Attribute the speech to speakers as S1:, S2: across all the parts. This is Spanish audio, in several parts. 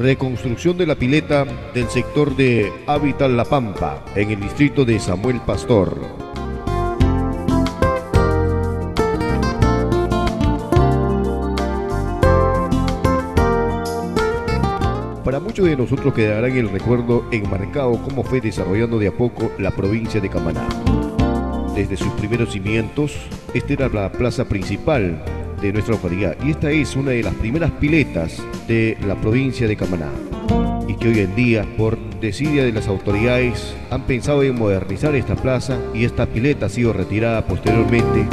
S1: Reconstrucción de la pileta del sector de Hábitat La Pampa, en el distrito de Samuel Pastor. Para muchos de nosotros quedará en el recuerdo enmarcado cómo fue desarrollando de a poco la provincia de Camaná. Desde sus primeros cimientos, esta era la plaza principal de nuestra localidad y esta es una de las primeras piletas de la provincia de Camaná, y que hoy en día, por desidia de las autoridades, han pensado en modernizar esta plaza y esta pileta ha sido retirada posteriormente.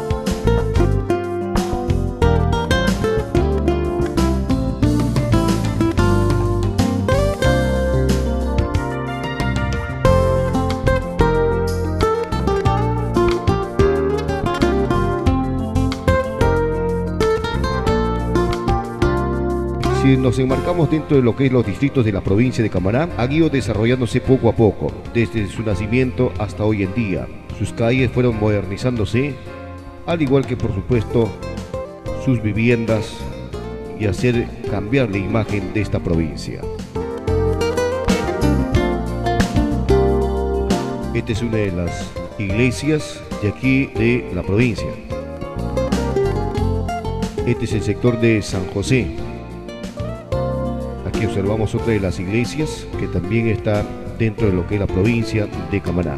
S1: Si nos enmarcamos dentro de lo que es los distritos de la provincia de Camaná, han ido desarrollándose poco a poco, desde su nacimiento hasta hoy en día. Sus calles fueron modernizándose, al igual que por supuesto sus viviendas, y hacer cambiar la imagen de esta provincia. Esta es una de las iglesias de aquí de la provincia. Este es el sector de San José. Aquí observamos otra de las iglesias que también está dentro de lo que es la provincia de Camaná.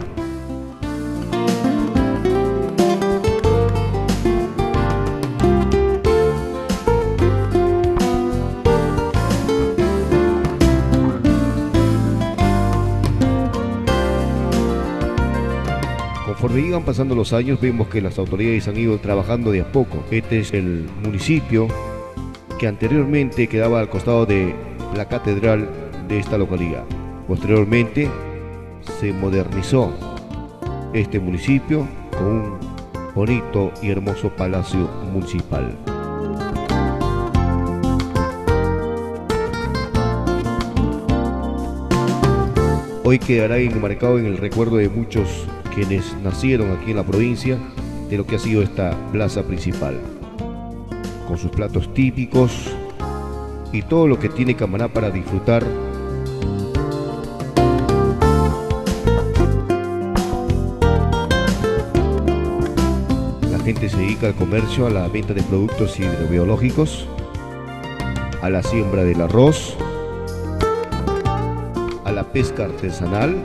S1: Conforme iban pasando los años, vemos que las autoridades han ido trabajando de a poco. Este es el municipio que anteriormente quedaba al costado de la catedral de esta localidad. Posteriormente se modernizó este municipio con un bonito y hermoso palacio municipal. Hoy quedará enmarcado en el recuerdo de muchos quienes nacieron aquí en la provincia de lo que ha sido esta plaza principal, con sus platos típicos y todo lo que tiene Camaná para disfrutar. La gente se dedica al comercio, a la venta de productos hidrobiológicos, a la siembra del arroz, a la pesca artesanal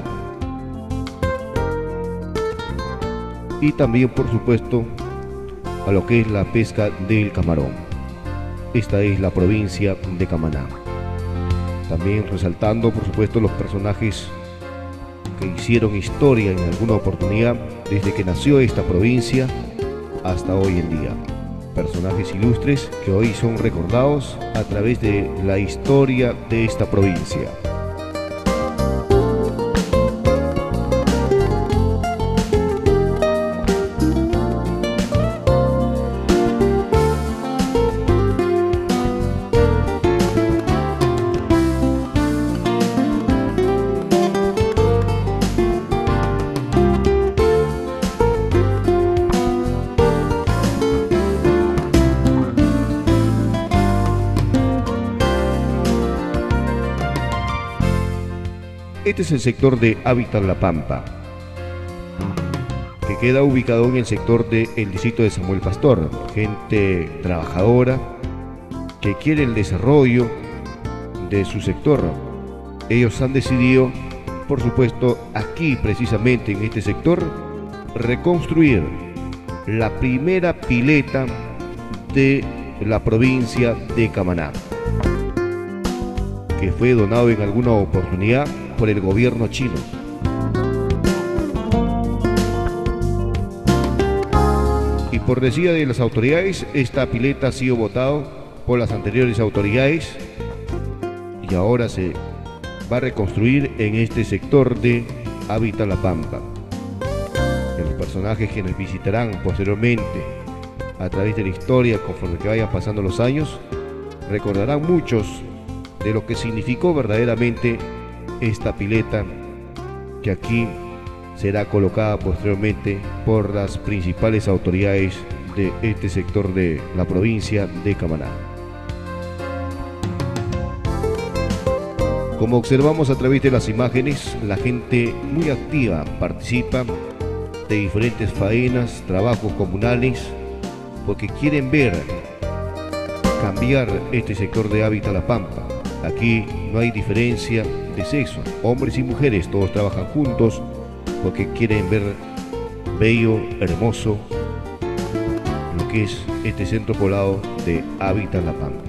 S1: y también, por supuesto, a lo que es la pesca del camarón. Esta es la provincia de Camaná. También resaltando, por supuesto, los personajes que hicieron historia en alguna oportunidad desde que nació esta provincia hasta hoy en día. Personajes ilustres que hoy son recordados a través de la historia de esta provincia. Este es el sector de Hábitat La Pampa, que queda ubicado en el sector del distrito de Samuel Pastor. Gente trabajadora que quiere el desarrollo de su sector. Ellos han decidido, por supuesto, aquí precisamente en este sector, reconstruir la primera pileta de la provincia de Camaná, que fue donado en alguna oportunidad por el gobierno chino. Y por decisión de las autoridades, esta pileta ha sido votada por las anteriores autoridades y ahora se va a reconstruir en este sector de Hábitat La Pampa. Y los personajes que nos visitarán posteriormente a través de la historia, conforme que vayan pasando los años, recordarán muchos de lo que significó verdaderamente esta pileta, que aquí será colocada posteriormente por las principales autoridades de este sector de la provincia de Camaná. Como observamos a través de las imágenes, la gente muy activa participa de diferentes faenas, trabajos comunales, porque quieren ver cambiar este sector de Hábitat La Pampa. Aquí no hay diferencia de sexo, hombres y mujeres, todos trabajan juntos porque quieren ver bello, hermoso, lo que es este centro poblado de Hábitat La Pampa.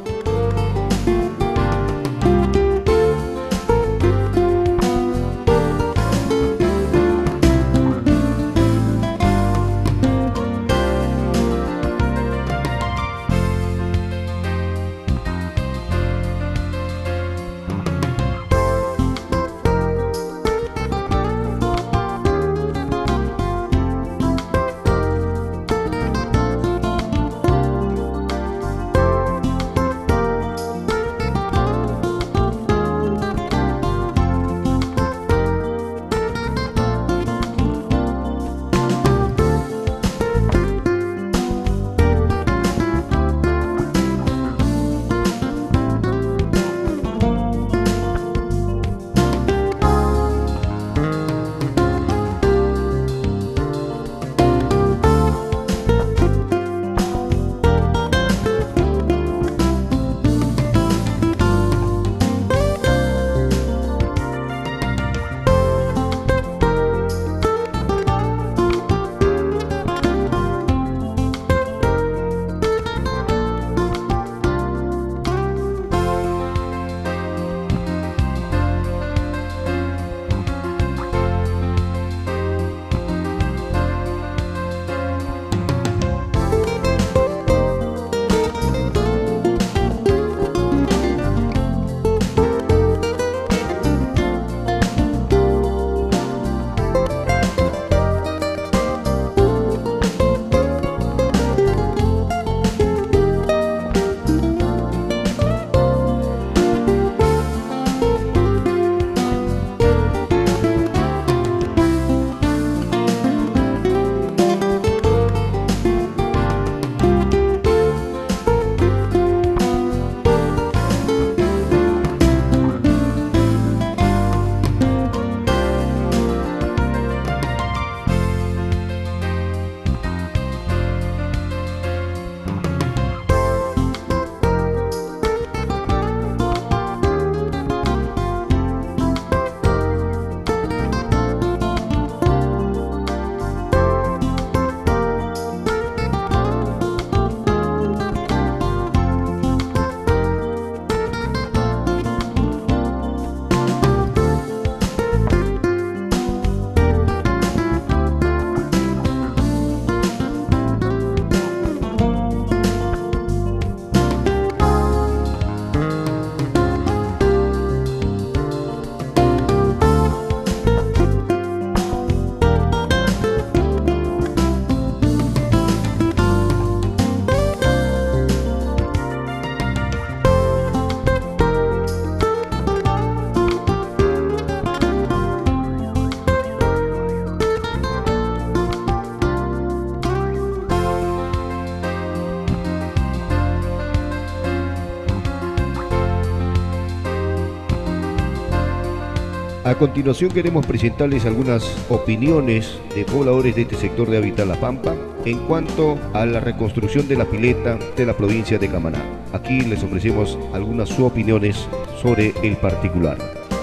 S1: A continuación queremos presentarles algunas opiniones de pobladores de este sector de Hábitat La Pampa en cuanto a la reconstrucción de la pileta de la provincia de Camaná. Aquí les ofrecemos algunas sus opiniones sobre el particular.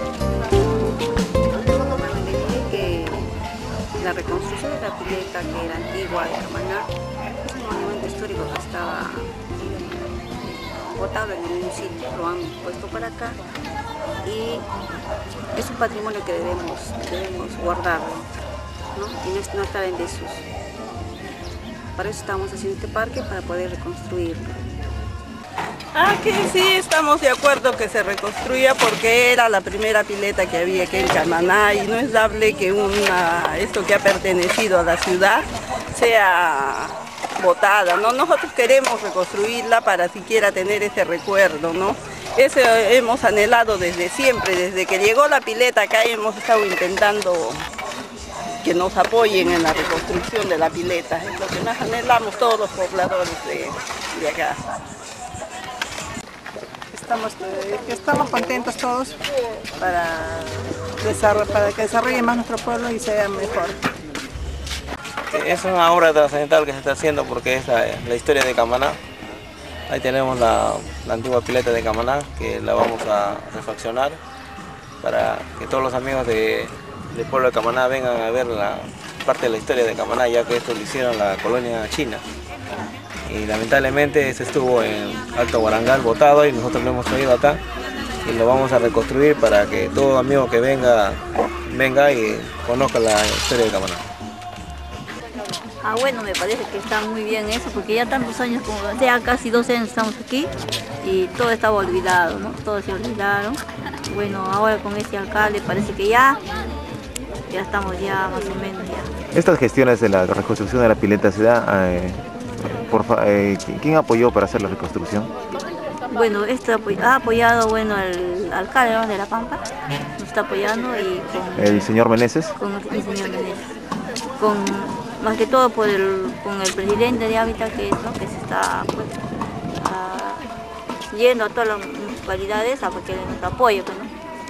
S2: La reconstrucción de la pileta que era antigua de Camaná es un monumento histórico que estaba botado en un sitio, lo han puesto para acá y es un patrimonio que debemos guardarlo, ¿no? Y no estar en desuso. Para eso estamos haciendo este parque, para poder reconstruirlo.
S3: Aquí sí estamos de acuerdo que se reconstruya porque era la primera pileta que había aquí en Camaná y no es dable que esto que ha pertenecido a la ciudad sea botada, ¿no? Nosotros queremos reconstruirla para siquiera tener ese recuerdo, ¿no? Eso hemos anhelado desde siempre, desde que llegó la pileta acá hemos estado intentando que nos apoyen en la reconstrucción de la pileta, es lo que más anhelamos todos los pobladores de acá. estamos contentos todos para que desarrolle más nuestro pueblo y sea mejor.
S4: Es una obra trascendental que se está haciendo porque es la historia de Camaná. Ahí tenemos la antigua pileta de Camaná, que la vamos a refaccionar para que todos los amigos del pueblo de Camaná vengan a ver parte de la historia de Camaná, ya que esto lo hicieron la colonia china. Y lamentablemente se estuvo en Alto Guarangal botado y nosotros lo hemos traído acá y lo vamos a reconstruir para que todo amigo que venga y conozca la historia de Camaná.
S5: Bueno, me parece que está muy bien eso, porque ya tantos años, como ya casi 12 años estamos aquí y todo estaba olvidado, ¿no? Todos se olvidaron. Bueno, ahora con este alcalde parece que ya estamos ya más o menos ya.
S6: Estas gestiones de la reconstrucción de la pileta se da, ¿quién apoyó para hacer la reconstrucción?
S5: Bueno, ha apoyado, bueno, el alcalde, ¿no?, de La Pampa, nos está apoyando y con...
S6: ¿El señor Meneses?
S5: Con el señor Meneses. Más que todo con el presidente de Hábitat, que se está pues, yendo a todas las municipalidades a que nos apoye. Pues, ¿no?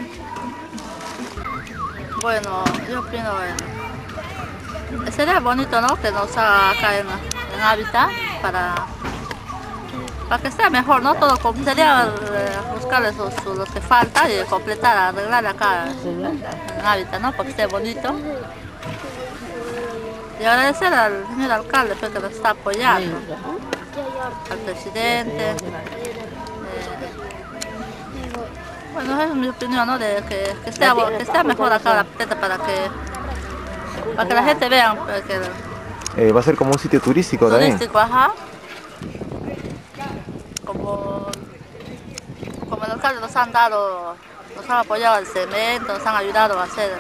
S7: Bueno, yo opino, sería bonito, ¿no?, que nos haga acá en Hábitat para que sea mejor, ¿no? Todo sería buscarles los que faltan y completar, arreglar acá en Hábitat, ¿no?, para que esté bonito. Y agradecer al señor alcalde que nos está apoyando, al presidente. Bueno, esa es mi opinión, ¿no?, de que esté mejor acá la pileta para que la gente vea.
S6: Va a ser como un sitio turístico también.
S7: Turístico, ajá. Como el alcalde nos han apoyado el cemento, nos han ayudado a hacer.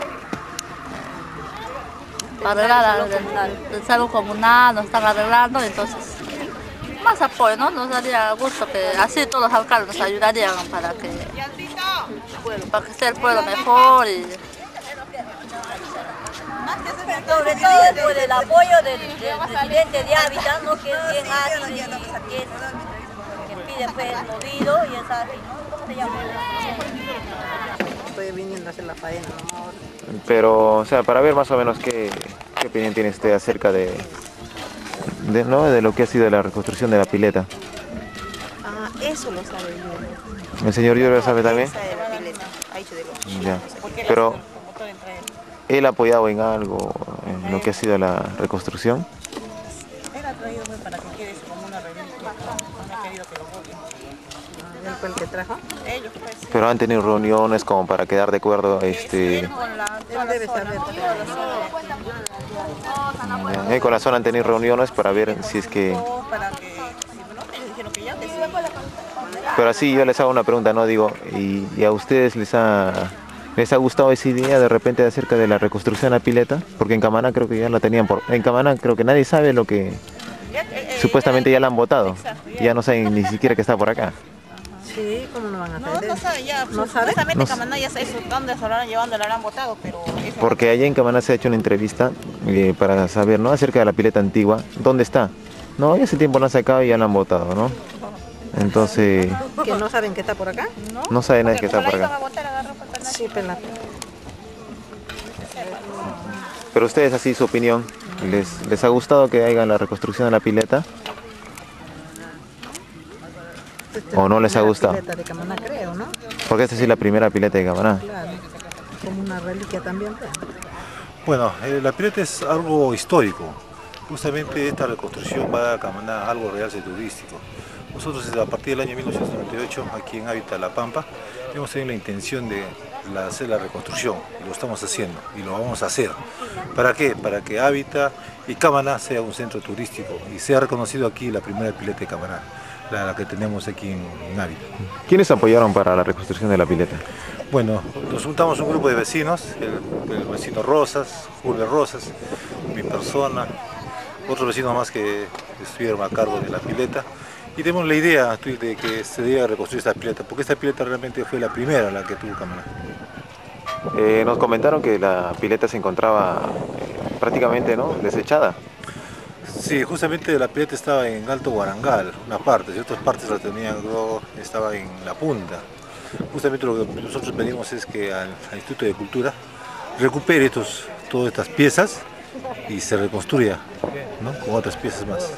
S7: Para arreglar el salud comunal, nos están arreglando, entonces más apoyo, ¿no? Nos daría gusto que así todos los alcaldes nos ayudarían para que esté el pueblo mejor.
S5: Sobre todo por el apoyo del presidente de Hábitat, ¿no?, que es bien ágil y que pide pues movido y es ágil, ¿no? ¿Cómo se llama?
S3: Estoy viniendo a hacer la faena, ¿no?
S6: Pero, o sea, para ver más o menos qué opinión tiene usted acerca de lo que ha sido la reconstrucción de la pileta.
S2: Eso lo sabe yo.
S6: ¿El señor Lloro lo sabe también?
S2: Sabe la pileta, ha hecho de los
S6: Ya. Pero, ¿él ha apoyado en algo en lo que ha sido la reconstrucción?
S2: Él ha traído para que quede como una reliquia. No ha querido que lo voten.
S3: ¿Él fue el que trajo?
S2: Ellos, pues.
S6: Pero han tenido reuniones como para quedar de acuerdo,
S3: Él debe saber.
S6: con la zona han tenido reuniones para ver si es que...
S2: Para que, ellos dijeron que ya, que sí.
S6: Pero así yo les hago una pregunta, ¿no? Digo, ¿y a ustedes les ha gustado esa idea de repente acerca de la reconstrucción de la pileta? Porque en Camaná creo que ya la tenían en Camaná creo que nadie sabe lo que... Supuestamente ya la han votado. Ya no saben ni siquiera que está por acá.
S3: Sí, ¿cómo no van a saber?
S2: No sabe ya,
S3: ¿No sabe?
S2: supuestamente Camaná ya sabe dónde se lo han llevado, la han votado, pero...
S6: Porque allá en Camaná se ha hecho una entrevista para saber, ¿no?, acerca de la pileta antigua. ¿Dónde está? No, ya hace tiempo la han sacado y ya la han votado, ¿no? Entonces...
S3: ¿Que no saben que está por acá?
S6: No sabe nadie que está por acá.
S3: Sí, pelate.
S6: Pero ustedes, así su opinión, ¿les ha gustado que hagan la reconstrucción de la pileta? ¿O no les ha gustado?
S3: La pileta de Camaná, creo, ¿no?
S6: Porque esta sí es la primera pileta de Camaná.
S3: Claro, como una reliquia también. Pues.
S8: Bueno, la pileta es algo histórico. Justamente esta reconstrucción va a dar a Camaná algo realmente turístico. Nosotros a partir del año 1998, aquí en Hábitat La Pampa, hemos tenido la intención de hacer la reconstrucción, y lo estamos haciendo, y lo vamos a hacer. ¿Para qué? Para que Hábitat y Camaná sea un centro turístico, y sea reconocido aquí la primera pileta de Camaná, la que tenemos aquí en Hábitat.
S6: ¿Quiénes apoyaron para la reconstrucción de la pileta?
S8: Bueno, nos juntamos un grupo de vecinos, el vecino Rosas, Julio Rosas, mi persona, otros vecinos más que estuvieron a cargo de la pileta. Y tenemos la idea de que se deba reconstruir esta pileta, porque esta pileta realmente fue la primera la que tuvo Camaná.
S6: Nos comentaron que la pileta se encontraba prácticamente, ¿no?, desechada.
S8: Sí, justamente la pileta estaba en Alto Guarangal, una parte, y otras partes la tenían, estaba en la punta. Justamente lo que nosotros pedimos es que al Instituto de Cultura recupere todas estas piezas y se reconstruya, ¿no?, con otras piezas más.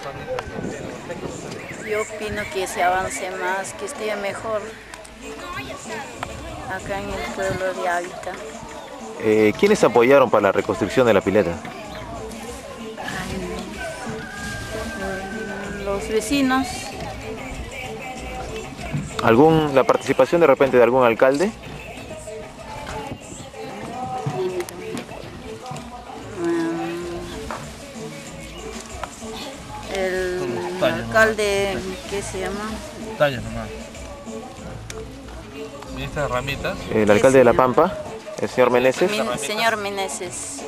S9: Yo opino que se avance más, que esté mejor acá en el pueblo de Ávita.
S6: ¿Quiénes apoyaron para la reconstrucción de la pileta?
S9: Los vecinos.
S6: ¿La participación de repente de algún alcalde?
S9: El alcalde, ¿qué se llama?
S10: Tallas nomás. ¿Ministra de Ramitas?
S6: El alcalde de La Pampa, el señor Meneses.
S9: Señor Meneses.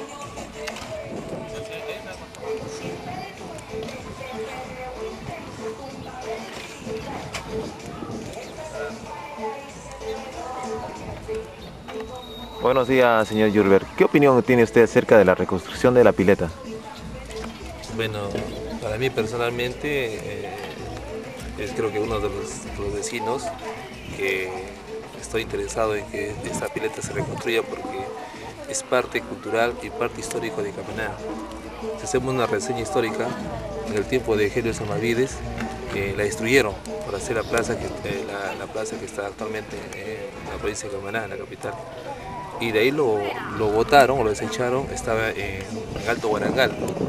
S6: Buenos días, señor Yurber. ¿Qué opinión tiene usted acerca de la reconstrucción de la pileta?
S10: Bueno, para mí personalmente es creo que uno de los vecinos que estoy interesado en que esta pileta se reconstruya porque es parte cultural y parte histórica de Camaná. Si hacemos una reseña histórica, en el tiempo de Helio Samavides la destruyeron para hacer la plaza que está actualmente en la provincia de Camaná, en la capital. Y de ahí lo botaron o lo desecharon, estaba en Alto Guarangal.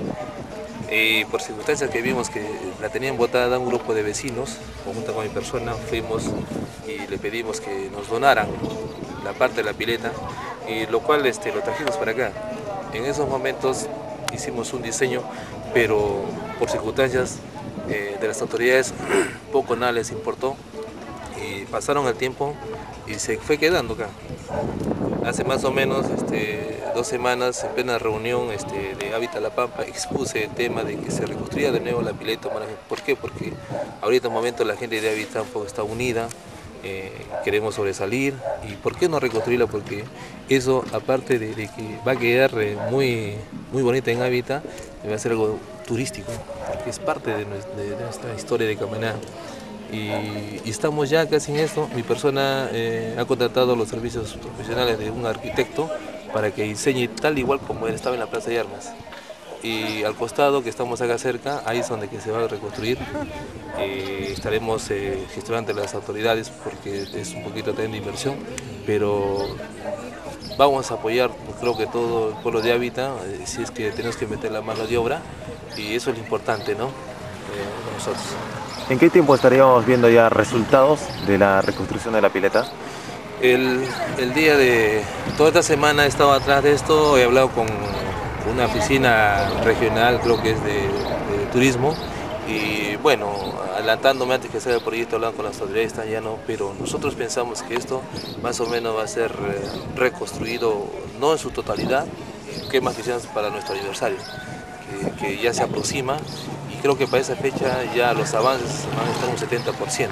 S10: Por circunstancias que vimos que la tenían botada, un grupo de vecinos, junto con mi persona, fuimos y le pedimos que nos donaran la parte de la pileta, y lo cual lo trajimos para acá. En esos momentos hicimos un diseño, pero por circunstancias de las autoridades poco nada les importó, y pasaron el tiempo y se fue quedando acá. Hace más o menos 2 semanas, en plena reunión de Ávita La Pampa, expuse el tema de que se reconstruya de nuevo la pileta. ¿Por qué? Porque ahorita en el momento la gente de Ávita un poco está unida, queremos sobresalir. ¿Y por qué no reconstruirla? Porque eso, aparte de que va a quedar muy bonita en Ávita, va a ser algo turístico, que es parte de nuestra historia de Camaná. Y estamos ya casi en esto. Mi persona ha contratado los servicios profesionales de un arquitecto para que diseñe tal igual como él estaba en la Plaza de Armas. Y al costado, que estamos acá cerca, ahí es donde se va a reconstruir. Estaremos gestionando ante las autoridades porque es un poquito también de inversión, pero vamos a apoyar, creo que todo el pueblo de Ávita, si es que tenemos que meter la mano de obra, y eso es lo importante, ¿no? Nosotros.
S6: ¿En qué tiempo estaríamos viendo ya resultados de la reconstrucción de la pileta?
S10: El día de toda esta semana he estado atrás de esto, he hablado con una oficina regional, creo que es de turismo, y bueno, adelantándome antes que salga el proyecto, hablando con las autoridades, ya no, pero nosotros pensamos que esto más o menos va a ser reconstruido, no en su totalidad, que más quizás para nuestro aniversario, que ya se aproxima. Creo que para esa fecha ya los avances van a estar un 70%.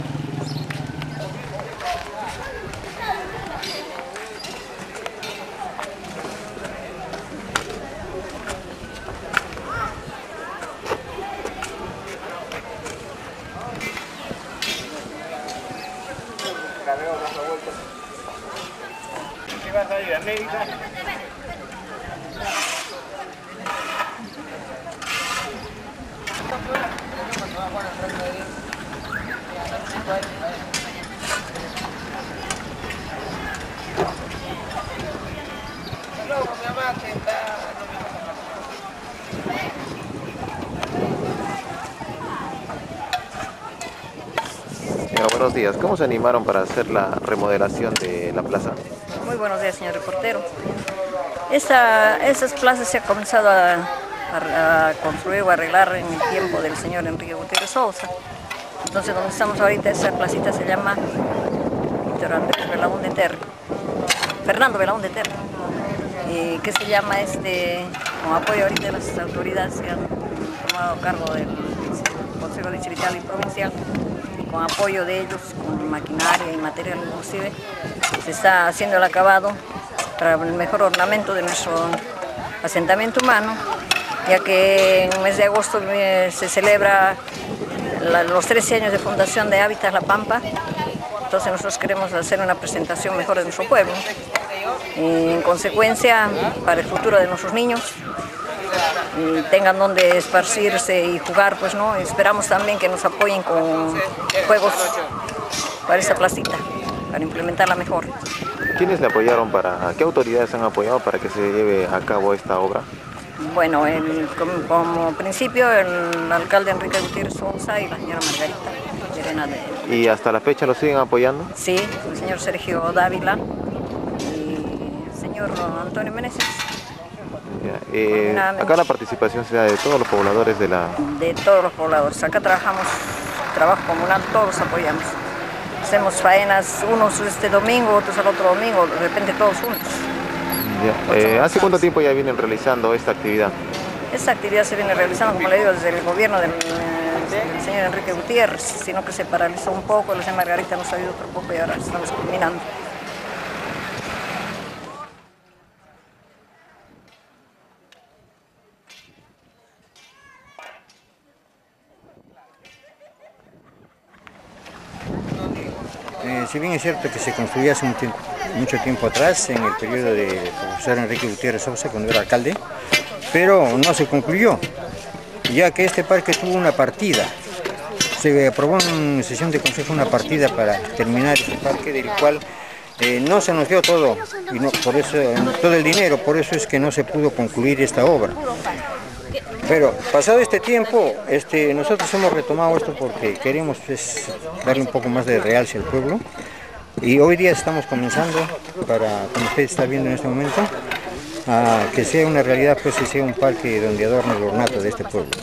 S11: ¿Qué vas a ir a América?
S6: Buenos días. ¿Cómo se animaron para hacer la remodelación de la plaza?
S12: Muy buenos días, señor reportero. Esas plazas se ha comenzado a construir o arreglar en el tiempo del señor Enrique Gutiérrez Sousa. Entonces, donde estamos ahorita, esa placita se llama Víctor Andrés Belaúnde Terry, Fernando Belaúnde Terry, que se llama con apoyo ahorita de las autoridades que han tomado cargo del Consejo Distrital y Provincial, con apoyo de ellos, con maquinaria y material inclusive, se está haciendo el acabado para el mejor ornamento de nuestro asentamiento humano, ya que en el mes de agosto se celebra los 13 años de fundación de Hábitat La Pampa. Entonces nosotros queremos hacer una presentación mejor de nuestro pueblo. Y en consecuencia, para el futuro de nuestros niños, tengan donde esparcirse y jugar, pues no. Esperamos también que nos apoyen con juegos para esta placita, para implementarla mejor.
S6: ¿Quiénes le apoyaron qué autoridades han apoyado para que se lleve a cabo esta obra?
S12: Bueno, como principio el alcalde Enrique Gutiérrez Sousa y la señora Margarita Llerena de...
S6: ¿Y hasta la fecha lo siguen apoyando?
S12: Sí, el señor Sergio Dávila y el señor Antonio Meneses.
S6: Acá la participación se da de todos los pobladores de la...
S12: De todos los pobladores. Acá trabajamos, trabajo comunal, todos apoyamos. Hacemos faenas, unos este domingo, otros al otro domingo, de repente todos juntos.
S6: ¿Hace cuánto tiempo ya vienen realizando esta actividad?
S12: Esta actividad se viene realizando, como le digo, desde el gobierno del señor Enrique Gutiérrez, sino que se paralizó un poco, la señora Margarita nos ayudó otro poco y ahora estamos culminando.
S11: Si bien es cierto que se construyó hace mucho tiempo atrás, en el periodo del profesor Enrique Gutiérrez Sousa, cuando era alcalde, pero no se concluyó, ya que este parque tuvo una partida. Se aprobó en sesión de consejo una partida para terminar este parque, del cual no se nos dio todo, y no, por eso, todo el dinero, por eso es que no se pudo concluir esta obra. Pero pasado este tiempo, nosotros hemos retomado esto porque queremos darle un poco más de realce al pueblo. Y hoy día estamos comenzando, como usted está viendo en este momento, a que sea una realidad, pues que sea un parque donde adorne el ornato de este pueblo.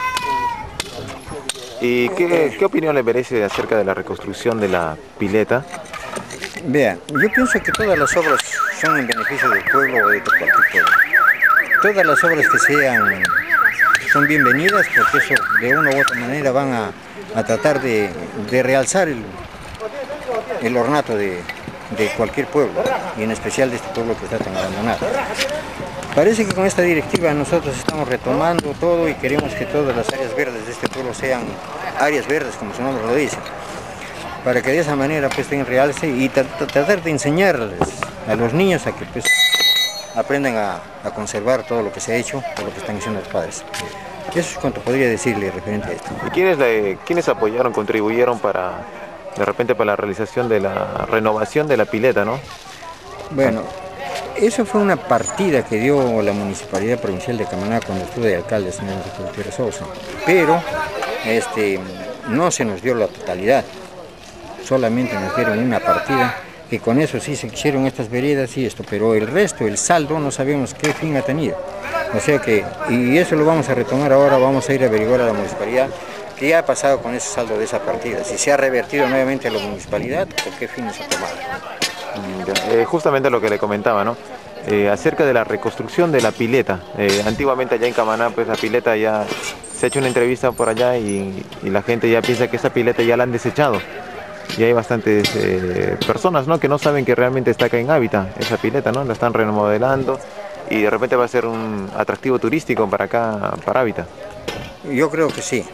S6: ¿Y qué opinión le merece acerca de la reconstrucción de la pileta?
S11: Vea, yo pienso que todas las obras son en beneficio del pueblo o de cualquier pueblo. Todas las obras que sean son bienvenidas porque eso de una u otra manera van a tratar de realzar el ornato de cualquier pueblo y en especial de este pueblo que está tan abandonado. Parece que con esta directiva nosotros estamos retomando todo y queremos que todas las áreas verdes de este pueblo sean áreas verdes, como su nombre lo dice, para que de esa manera pues tengan realce y tratar de enseñarles a los niños a que pues aprendan a conservar todo lo que se ha hecho o lo que están haciendo los padres. Eso es cuanto podría decirle referente a esto.
S6: ¿Y quiénes apoyaron, contribuyeron de repente para la realización de la renovación de la pileta, no?
S11: Bueno, eso fue una partida que dio la Municipalidad Provincial de Camaná cuando estuve de alcalde, señor Enrique Gutiérrez Sousa, pero no se nos dio la totalidad, solamente nos dieron una partida, que con eso sí se hicieron estas veredas y esto, pero el resto, el saldo, no sabemos qué fin ha tenido. O sea que, y eso lo vamos a retomar ahora, vamos a ir a averiguar a la Municipalidad qué ha pasado con ese saldo de esa partida, si se ha revertido nuevamente a la Municipalidad o qué fines ha tomado.
S6: Justamente lo que le comentaba, ¿no? Acerca de la reconstrucción de la pileta. Antiguamente allá en Camaná, pues la pileta ya se ha hecho una entrevista por allá y la gente ya piensa que esa pileta ya la han desechado. Y hay bastantes personas, ¿no?, que no saben que realmente está acá en Hábitat esa pileta, ¿no? La están remodelando y de repente va a ser un atractivo turístico para acá, para Hábitat.
S11: Yo creo que sí.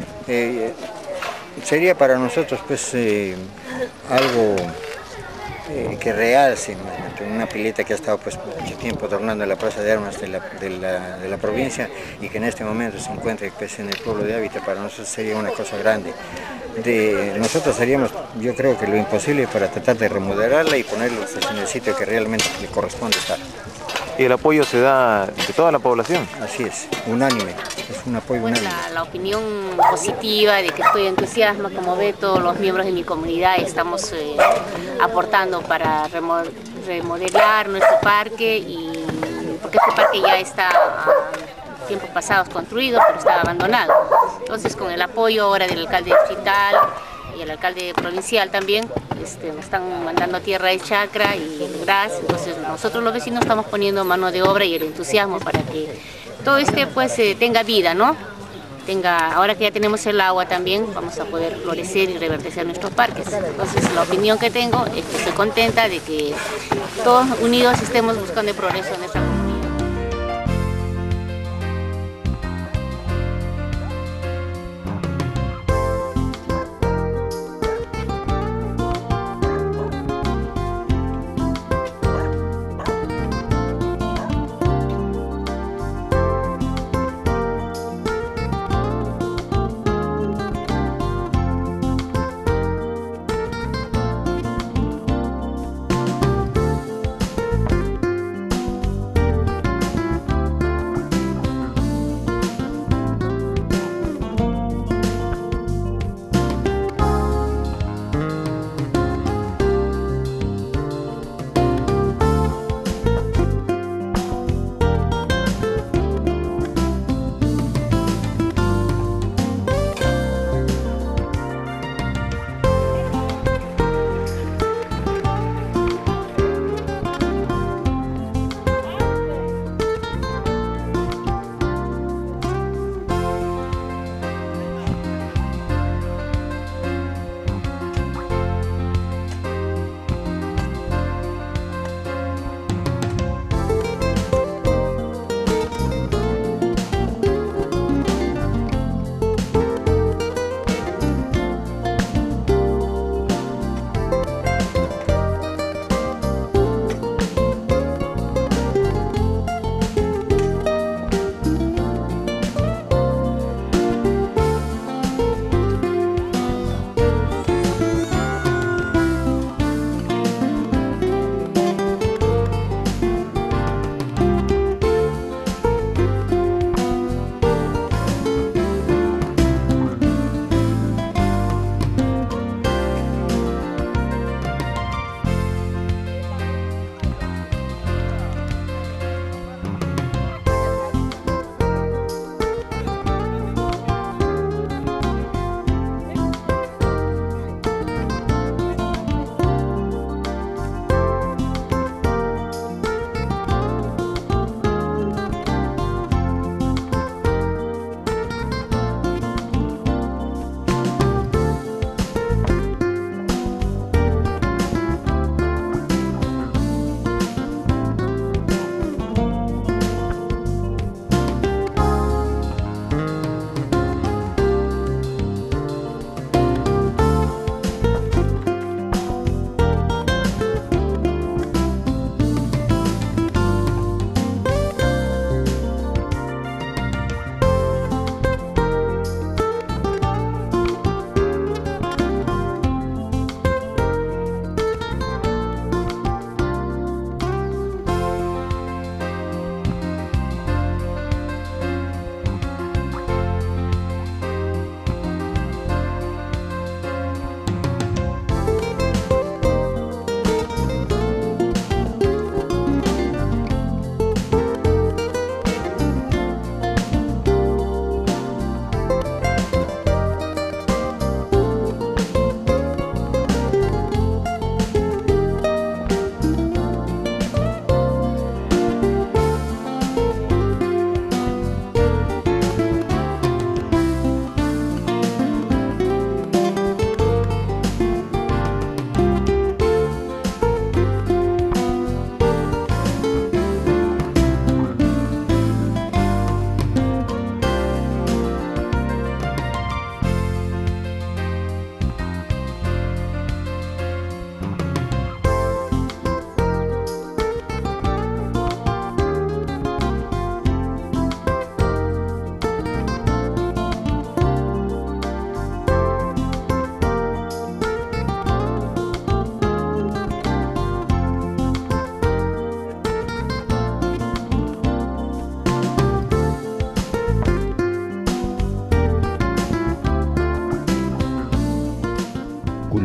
S11: Sería para nosotros pues algo que realce una pileta que ha estado pues mucho tiempo adornando la plaza de armas de la provincia y que en este momento se encuentra pues, en el pueblo de Hábitat. Para nosotros sería una cosa grande. Nosotros haríamos, yo creo que lo imposible para tratar de remodelarla y ponerla en el sitio que realmente le corresponde estar.
S6: ¿Y el apoyo se da de toda la población?
S11: Así es, unánime, es un apoyo unánime.
S13: La opinión positiva de que estoy entusiasma, como ve, todos los miembros de mi comunidad estamos aportando para remodelar nuestro parque, porque este parque ya está tiempos pasados construido, pero estaba abandonado. Entonces, con el apoyo ahora del alcalde distrital y el alcalde provincial también, nos están mandando tierra de chacra y el gras. Entonces, nosotros los vecinos estamos poniendo mano de obra y el entusiasmo para que todo pues tenga vida, ¿no? Ahora que ya tenemos el agua también, vamos a poder florecer y reverdecer nuestros parques. Entonces, la opinión que tengo es que estoy contenta de que todos unidos estemos buscando el progreso en esta comunidad.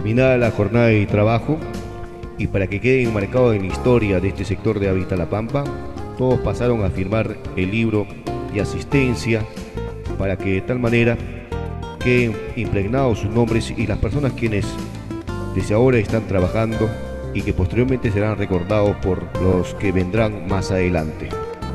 S1: Terminada la jornada de trabajo y para que quede enmarcado en la historia de este sector de Hábitat La Pampa, todos pasaron a firmar el libro de asistencia para que de tal manera queden impregnados sus nombres y las personas quienes desde ahora están trabajando y que posteriormente serán recordados por los que vendrán más adelante.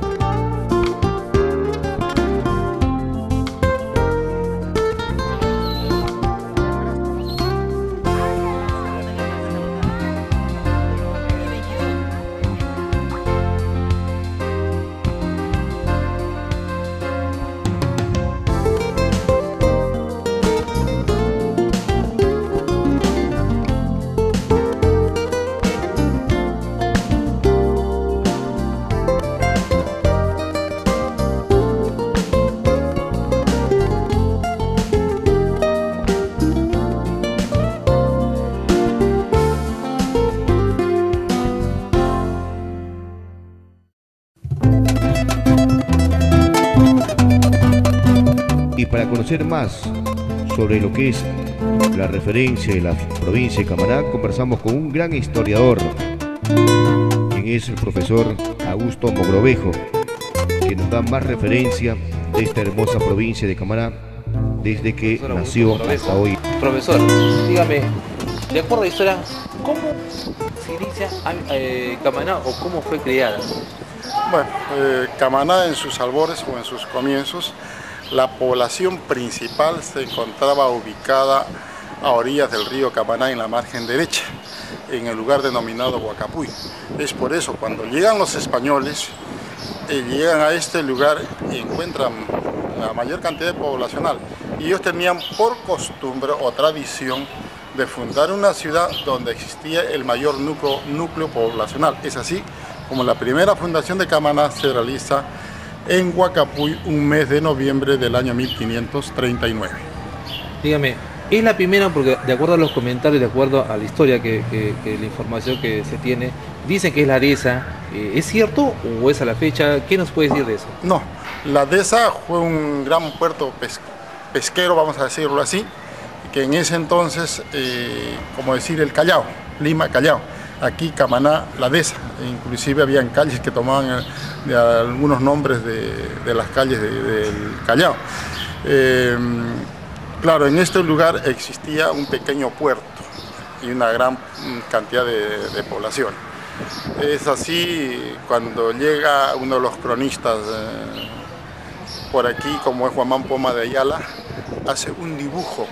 S1: Y para conocer más sobre lo que es la referencia de la provincia de Camaná, conversamos con un gran historiador, quien es el profesor Augusto Mogrovejo, que nos da más referencia de esta hermosa provincia de Camaná desde que nació hasta hoy.
S10: Profesor, dígame, de acuerdo a la historia, ¿cómo se inicia Camaná o cómo fue creada?
S14: Bueno, Camaná en sus albores o en sus comienzos, la población principal se encontraba ubicada a orillas del río Camaná en la margen derecha, en el lugar denominado Huacapuy. Es por eso cuando llegan los españoles, llegan a este lugar y encuentran la mayor cantidad poblacional. Y ellos tenían por costumbre o tradición de fundar una ciudad donde existía el mayor núcleo poblacional. Es así como la primera fundación de Camaná se realiza en Huacapuy un mes de noviembre del año 1539.
S10: Dígame, ¿es la primera? Porque de acuerdo a los comentarios, de acuerdo a la historia, la información que se tiene, dicen que es la dehesa. ¿Es cierto o es a la fecha? ¿Qué nos puede decir de eso?
S14: No, la dehesa fue un gran puerto pesquero, vamos a decirlo así, que en ese entonces, como decir el Callao, Lima, Callao. Aquí Camaná, la dehesa, inclusive habían calles que tomaban de algunos nombres de las calles del Callao. Claro, en este lugar existía un pequeño puerto y una gran cantidad de población. Es así cuando llega uno de los cronistas por aquí, como es Juan Poma de Ayala, hace un dibujo,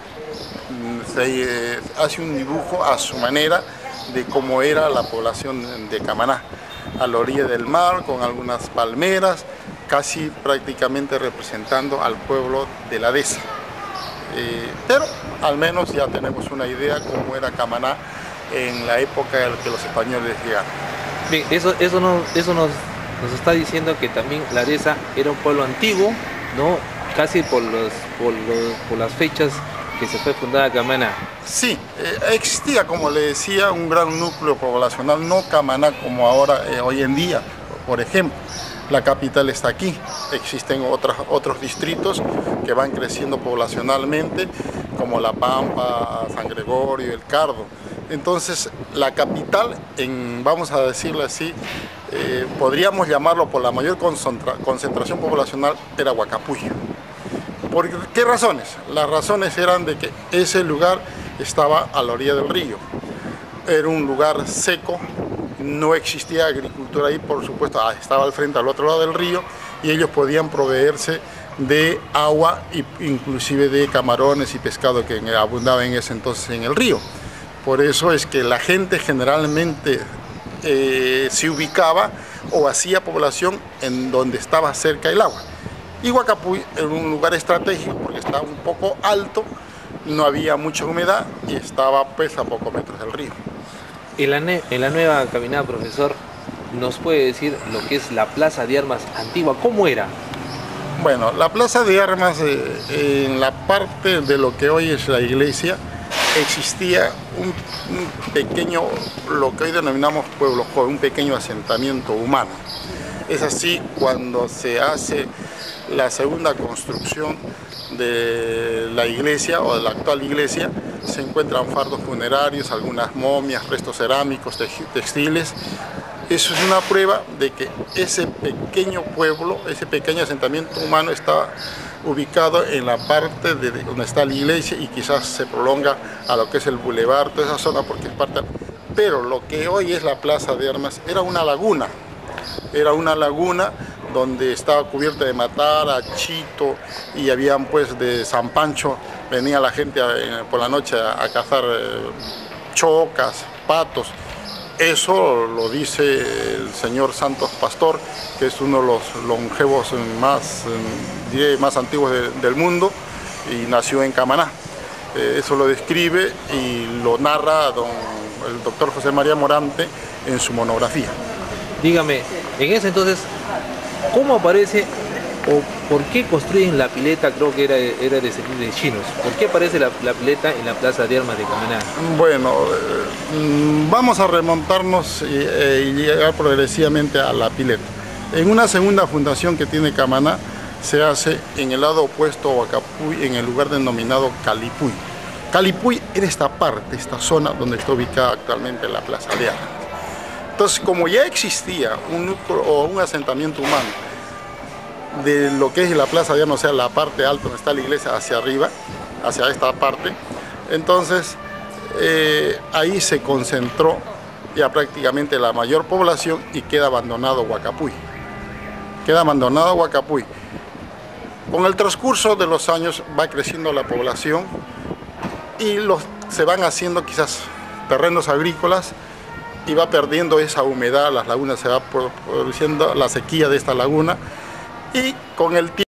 S14: hace un dibujo a su manera de cómo era la población de Camaná, a la orilla del mar, con algunas palmeras, casi prácticamente representando al pueblo de la dehesa. Pero al menos ya tenemos una idea cómo era Camaná en la época en que los españoles llegaron.
S10: Bien, eso nos está diciendo que también la dehesa era un pueblo antiguo, ¿no? Casi por las fechas que se fue fundada Camaná.
S14: Sí, existía, como le decía, un gran núcleo poblacional, no Camaná como ahora, hoy en día. Por ejemplo, la capital está aquí, existen otros distritos que van creciendo poblacionalmente, como La Pampa, San Gregorio, El Cardo. Entonces, la capital, vamos a decirlo así, podríamos llamarlo por la mayor concentración poblacional, era Huacapuy. ¿Por qué razones? Las razones eran de que ese lugar estaba a la orilla del río. Era un lugar seco, no existía agricultura ahí, por supuesto, estaba al frente, al otro lado del río, y ellos podían proveerse de agua, inclusive de camarones y pescado que abundaba en ese entonces en el río. Por eso es que la gente generalmente se ubicaba o hacía población en donde estaba cerca el agua. Y Huacapuy era un lugar estratégico porque estaba un poco alto, no había mucha humedad y estaba pues a pocos metros del río.
S10: En la nueva caminada, profesor, ¿nos puede decir lo que es la Plaza de Armas antigua? ¿Cómo era?
S14: Bueno, la Plaza de Armas, en la parte de lo que hoy es la iglesia, existía un pequeño, lo que hoy denominamos pueblo joven, un pequeño asentamiento humano. Es así cuando se hace la segunda construcción de la iglesia o de la actual iglesia. Se encuentran fardos funerarios, algunas momias, restos cerámicos, textiles. Eso es una prueba de que ese pequeño pueblo, ese pequeño asentamiento humano está ubicado en la parte de donde está la iglesia y quizás se prolonga a lo que es el bulevar, toda esa zona, porque es parte. Pero lo que hoy es la Plaza de Armas era una laguna donde estaba cubierta de matara, chito, y habían pues de San Pancho, venía la gente por la noche a cazar chocas, patos. Eso lo dice el señor Santos Pastor, que es uno de los longevos más antiguos del mundo y nació en Camaná. Eso lo describe y lo narra el doctor José María Morante en su monografía.
S10: Dígame, en ese entonces, ¿cómo aparece o por qué construyen la pileta? Creo que era de chinos. ¿Por qué aparece la pileta en la Plaza de Armas de Camaná?
S14: Bueno, vamos a remontarnos y llegar progresivamente a la pileta. En una segunda fundación que tiene Camaná, se hace en el lado opuesto a Huacapuy, en el lugar denominado Calipuy. Calipuy era esta parte, esta zona donde está ubicada actualmente la Plaza de Armas. Entonces, como ya existía un núcleo o un asentamiento humano de lo que es la Plaza de Armas, o sea, la parte alta donde está la iglesia hacia arriba, hacia esta parte, entonces ahí se concentró ya prácticamente la mayor población y queda abandonado Huacapuy. Queda abandonado Huacapuy. Con el transcurso de los años va creciendo la población y se van haciendo quizás terrenos agrícolas y va perdiendo esa humedad, las lagunas se va produciendo la sequía de esta laguna y con el tiempo